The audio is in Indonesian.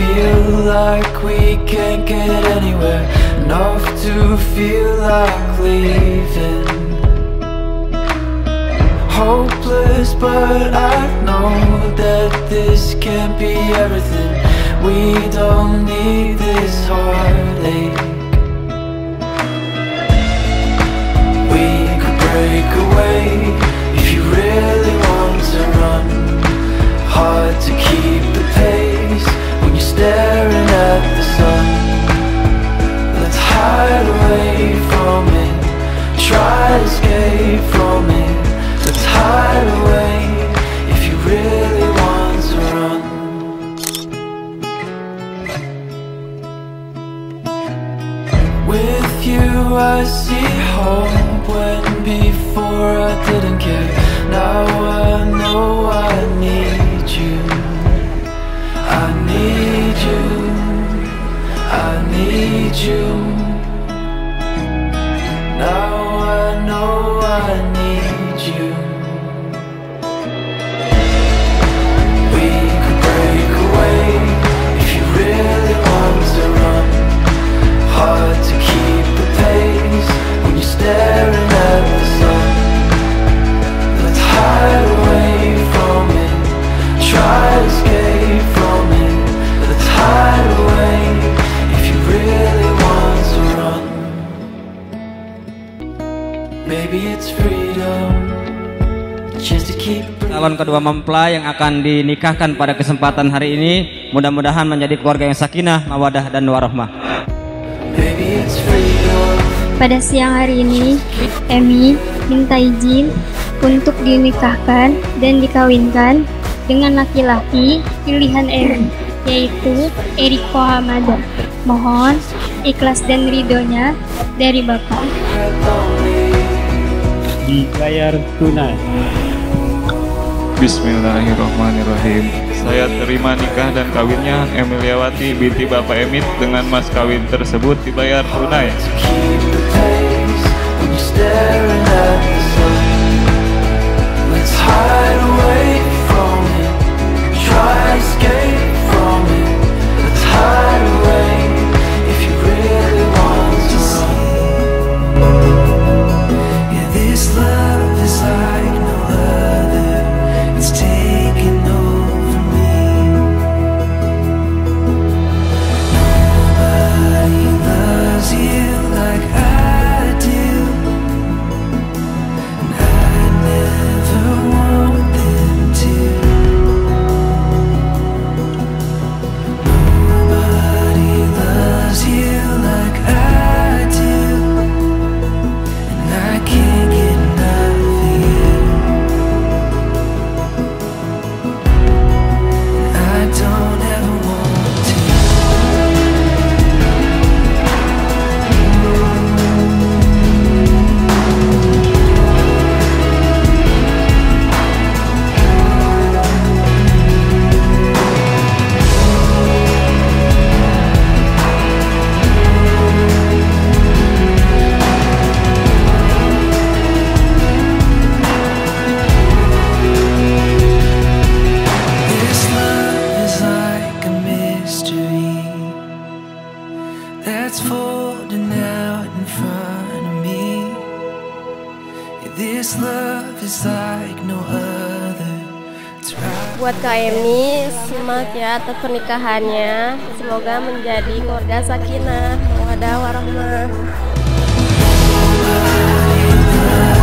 feel like we can't get anywhere, enough to feel like leaving. Hopeless, but I know that this can't be everything. We don't need this heartache. We could break away if you really want to run. Hard to keep the pace when you're staring at the sun. Let's hide away from it, try to escape from it. Let's hide away if you really want to run. With you I see hope when before I didn't care. Now I know I need you. I need you. I need you. Now I know I need you. We could break away if you really want to run. Hard to keep the pace when you're staring at the sun. Let's hide away from it, try to escape from it. Let's hide away if you really want to run. Maybe it's freedom, just to keep. Calon kedua mempelai yang akan dinikahkan pada kesempatan hari ini, mudah-mudahan menjadi keluarga yang sakinah, mawadah dan warahmah. Pada siang hari ini, Emi minta izin untuk dinikahkan dan dikawinkan dengan laki-laki pilihan Emi, yaitu Erico Hamada. Mohon ikhlas dan ridhonya dari Bapak. Dibayar tunai. Bismillahirrahmanirrahim. Saya terima nikah dan kawinnya Emiliawati binti Bapak Emit dengan mas kawin tersebut dibayar tunai. Buat Kak Emi, semangat ya atas pernikahannya. Semoga menjadi keluarga sakinah, mawaddah warahmah.